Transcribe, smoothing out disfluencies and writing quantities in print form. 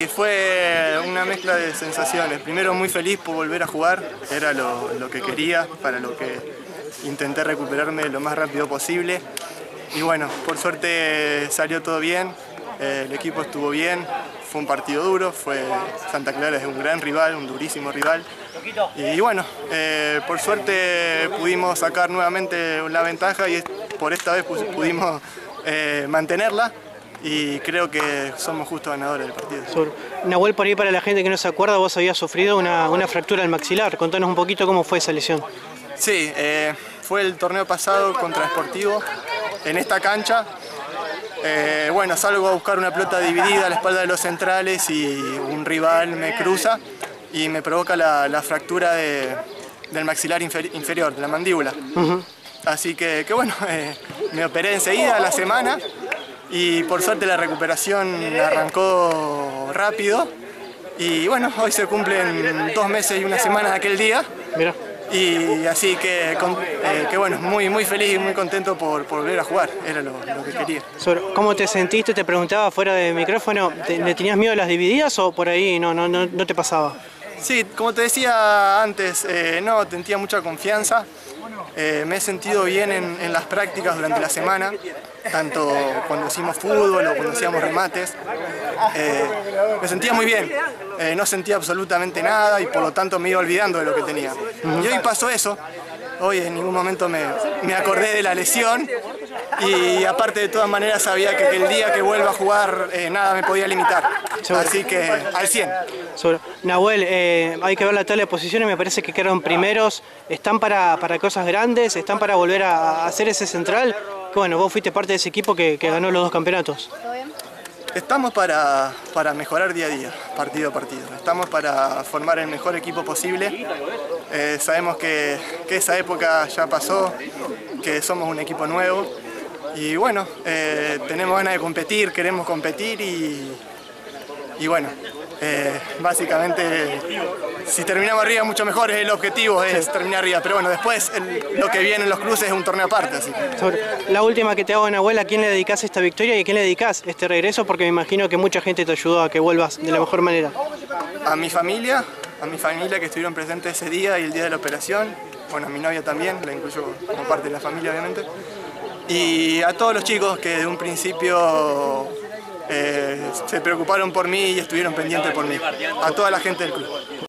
fue una mezcla de sensaciones. Primero muy feliz por volver a jugar, era lo que quería, para lo que intenté recuperarme lo más rápido posible. Y bueno, por suerte salió todo bien, el equipo estuvo bien, fue un partido duro, Santa Clara es un gran rival, un durísimo rival. Y bueno, por suerte pudimos sacar nuevamente la ventaja y por esta vez pudimos mantenerla. Y creo que somos justo ganadores del partido. Nahuel, por ahí para la gente que no se acuerda, vos habías sufrido una fractura del maxilar. Contanos un poquito cómo fue esa lesión. Sí, fue el torneo pasado contra Sportivo, en esta cancha. Bueno, salgo a buscar una pelota dividida a la espalda de los centrales y un rival me cruza y me provoca la fractura del maxilar inferior, de la mandíbula. Así que bueno, me operé enseguida a la semana. Y por suerte la recuperación arrancó rápido y bueno, hoy se cumplen 2 meses y 1 semana de aquel día. Mirá. Y así que bueno, muy feliz y muy contento por volver a jugar, era lo que quería. ¿Cómo te sentiste? Te preguntaba fuera de micrófono, ¿le tenías miedo a las divididas o por ahí no te pasaba? Sí, como te decía antes, no, sentía mucha confianza. Me he sentido bien en las prácticas durante la semana, tanto cuando hicimos fútbol o cuando hacíamos remates. Me sentía muy bien, no sentía absolutamente nada y por lo tanto me iba olvidando de lo que tenía. Y hoy pasó eso, hoy en ningún momento me acordé de la lesión y aparte de todas maneras sabía que el día que vuelva a jugar nada me podía limitar, así que al 100. Nahuel, hay que ver la tabla de posiciones, me parece que quedaron primeros. ¿Están para cosas grandes? ¿Están para volver a hacer ese central? Bueno, vos fuiste parte de ese equipo que ganó los 2 campeonatos. Estamos para mejorar día a día, partido a partido. Estamos para formar el mejor equipo posible. Sabemos que esa época ya pasó, que somos un equipo nuevo. Y bueno, tenemos ganas de competir, queremos competir y bueno, básicamente si terminamos arriba mucho mejor, es el objetivo, es terminar arriba, pero bueno, después lo que viene en los cruces es un torneo aparte. Así. La última que te hago, Nahuel, ¿a quién le dedicás esta victoria y a quién le dedicás este regreso? Porque me imagino que mucha gente te ayudó a que vuelvas de la mejor manera. A mi familia que estuvieron presentes ese día y el día de la operación, bueno, a mi novia también, la incluyo como parte de la familia obviamente, y a todos los chicos que de un principio se preocuparon por mí y estuvieron pendientes por mí, a toda la gente del club.